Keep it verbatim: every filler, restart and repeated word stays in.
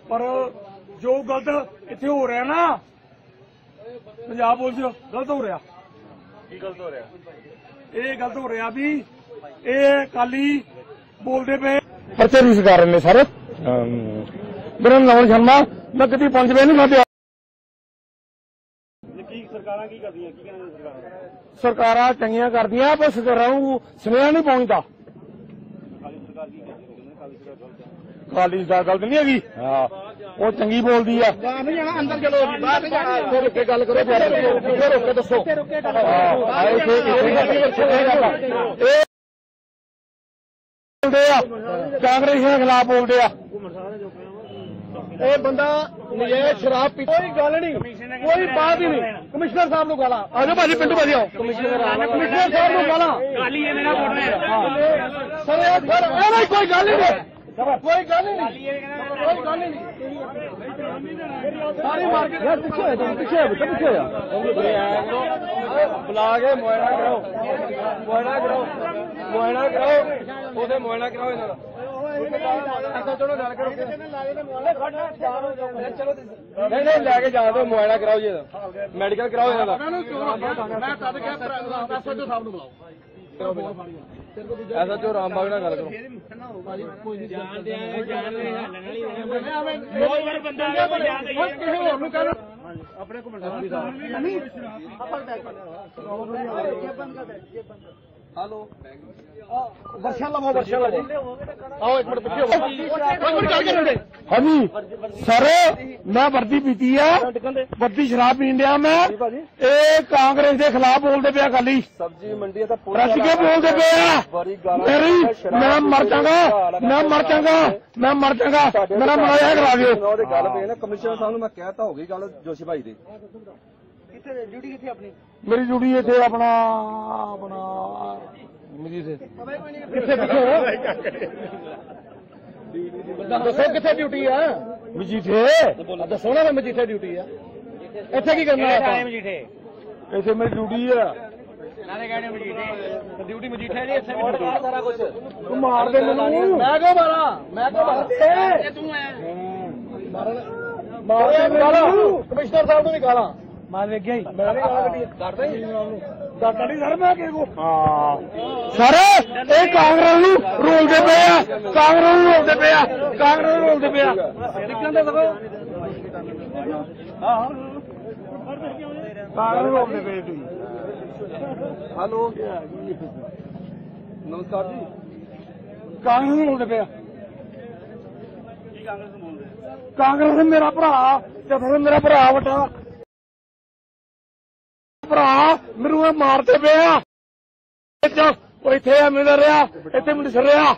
पर जो गलत इत्थे हो रहा ना पंजाब पुलिस गलत हो रहा की गलत हो रहा ये गलत हो रहा भी ये अकाली बोलते पे पर्चे नहीं सरकार ने सर मेरा नाम शर्मा मैं कभी पंच रुपए नहीं खाते सरकार चंगियां कर दियां पर सरकारों को सुनेहा नहीं पहुंचता अकाली सरकार गलत नहीं हैगी हाँ वो चंगी बोलती है अंदर चलो गल करो दसो कांग्रेस के खिलाफ बोलते हैं ਇਹ ਬੰਦਾ ਨਜਾਇਜ਼ ਸ਼ਰਾਬ ਪੀ ਕੋਈ ਗੱਲ ਨਹੀਂ ਕੋਈ ਬਾਤ ਹੀ ਨਹੀਂ ਕਮਿਸ਼ਨਰ ਸਾਹਿਬ ਨੂੰ ਗਾਲਾਂ ਆਜੋ ਭਾਜੀ ਪਿੰਡੂ ਭਾਜੀ ਆਓ ਕਮਿਸ਼ਨਰ ਕਮਿਸ਼ਨਰ ਸਾਹਿਬ ਨੂੰ ਗਾਲਾਂ ਗਾਲੀ ਇਹ ਮੇਰਾ ਵੋਟ ਹੈ ਸਰ ਇਹ ਨਹੀਂ ਕੋਈ ਗੱਲ ਹੀ ਨਹੀਂ ਕੋਈ ਗੱਲ ਹੀ ਨਹੀਂ ਕੋਈ ਗੱਲ ਹੀ ਨਹੀਂ ਸਾਰੀ ਮਾਰਕੀਟ ਯਾਰ ਪਿੱਛੇ ਹੋ ਜਾ ਪਿੱਛੇ ਹੋ ਪਿੱਛੇ ਹੋ ਜਾ ਬੁਲਾ ਕੇ ਮੁਆਇਨਾ ਕਰਾਓ ਮੁਆਇਨਾ ਕਰਾਓ ਮੁਆਇਨਾ ਕਰਾਓ ਉਹਦੇ ਮੁਆਇਨਾ ਕਰਾਓ ਇਹਨਾਂ ਦਾ चलो गल करो नहीं नहीं लैके जा दो मुआयना कराओ जी मैडिकल कराओ एस एच ओ रामबाग नाल गल करो हेलो वर्षा लवो वर्षा लवो आओ एक मिनट पीछे हाँ जी सर मैं वर्दी पीती है वर्दी शराब पीन दिया मैं ये कांग्रेस के खिलाफ बोलते पे अकाली सब्जी मंडी रश के बोलते पे मेरी मैं मर जाऊंगा मैं मर जाऊंगा मैं मर जाऊंगा मेरा मनाया करा दियो कमिश्नर साहब मैं कहता होगी गल जोशी भाई दी ड्यूटी कितनी अपनी मेरी ड्यूटी इतने अपना अपना मजीठे दसो कितने ड्यूटी है मजीठे दसो ना मजीठे ड्यूटी है इतने की करना मजीठे इतने मेरी ड्यूटी है ड्यूटी मजीठे जी सारा कुछ तू मार दे मैं क्यों मारा मैं क्यों मारा कमिश्नर साहब को निकाला मार वेख गया सर ये कांग्रेस रोलते पे कांग्रेस रोलते पे कांग्रेस रोलते पे कांग्रेस रोलते पे हेलो नमस्कार जी कांग्रेस रोलते पे कांग्रेस मेरा भरा जब मेरा भरा वड्डा भरा मेनू मारते पे इतने मिल रहा इतने मिल रहा